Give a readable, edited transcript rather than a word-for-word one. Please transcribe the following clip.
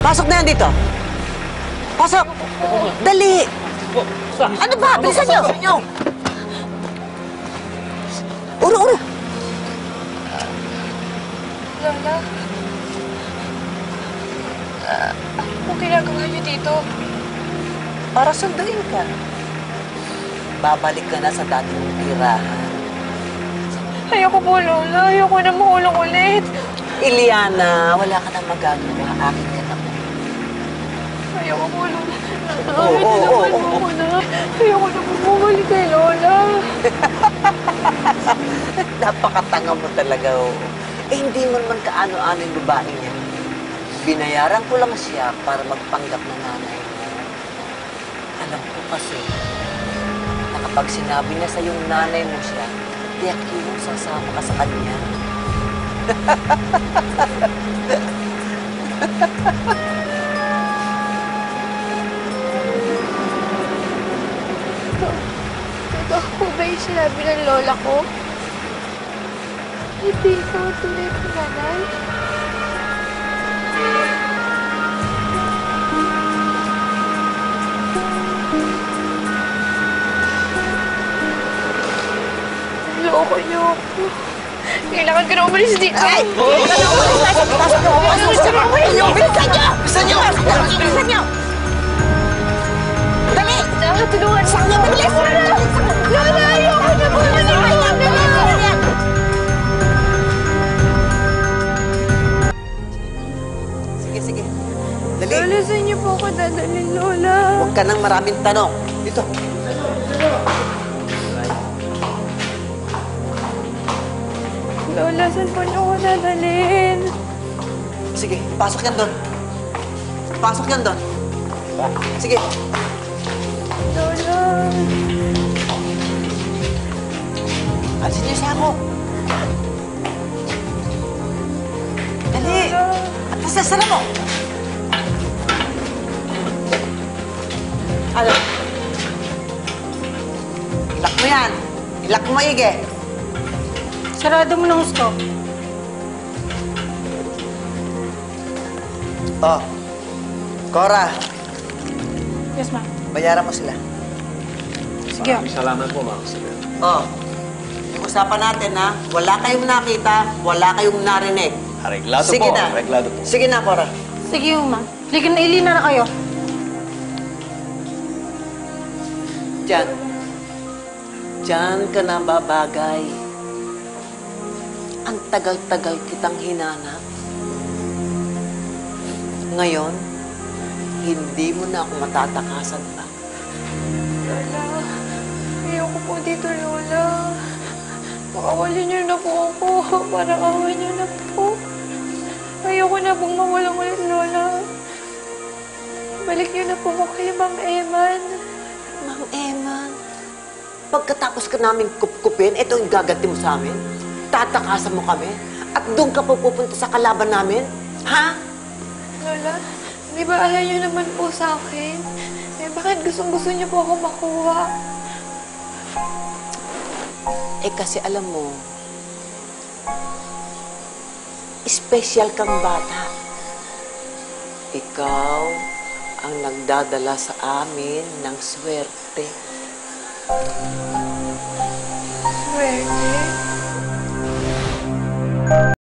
Pasok na yan dito. Pasok! Dali! Ano ba? Bilisan niyo! Uro! Lola? Anong ginagawa niyo dito? Para sunduin ka. Babalik ka na sa dati mong tirahan. Ayoko po, Lola. Ayoko na makulong ulit. Iliana, wala ka nang magagawa. Akin ka na po. Ayoko po, Lola. Ayoko na po bumalik kay Lola. Napakatanga mo talaga, oo. Hindi mo naman kaano-ano yung babae niya. Binayaran ko lang siya para magpanggap na nanay mo. Alam ko kasi, na kapag sinabi niya sa yung nanay mo siya, tiyak yung sasama ka sa kanya. Totoo po ba yung sinabi ng Lola ko? Hindi ikaw ang tunay ko, nanay. Loko niyo ako. Kailangan ko na umalis dito. Ay! Pasok niyo! Bilisan niyo! Dali! Tulungan mo. Sakto, bilis! Lola, ayoko na po. Sige. Dali! Lola, saan niyo po ako dadalhin, Lola? Huwag ka nang maraming tanong. Dito. Lola, saan po niyo ako dadalhin? Sige, pasok yan doon. Sige. Lola. Alisin niyo siya ako. Dali! At nasasara mo! Ano? Ilak mo yan. Ilak mo maigi. Sarado mo ng gusto. Oh. Cora, Yes, ma'am. bayaran mo sila. Sige. Salamat po, Ma'am. Oh. Yung usapan natin, ha? Wala kayong nakita, wala kayong narinig. Areglado Sige po, na. areglado po. Sige na, Cora. Sige, ma'am. Ligin na ilina na kayo. Diyan ka na babagay. Ang tagal-tagal kitang hinanap. Ngayon, hindi mo na ako matatakasan pa. Lola, ayoko po dito, Lola. Makawalin niyo na po ako. Parang awa niyo na po. Ayoko na pong mawalang ulit, Lola. Balik niyo na po ako kay Ma'am Eman. Ma'am Eman, pagkatapos ka namin kupkupin, ito yung gaganti mo sa amin? Tatakasan mo kami? At doon ka pupunta sa kalaban namin? Ha? Lola, di ba ayaw niyo naman po sa akin? Eh, bakit gustong-gusto niyo po ako makuha? Eh kasi alam mo, special kang bata. Ikaw ang nagdadala sa amin ng swerte. Swerte?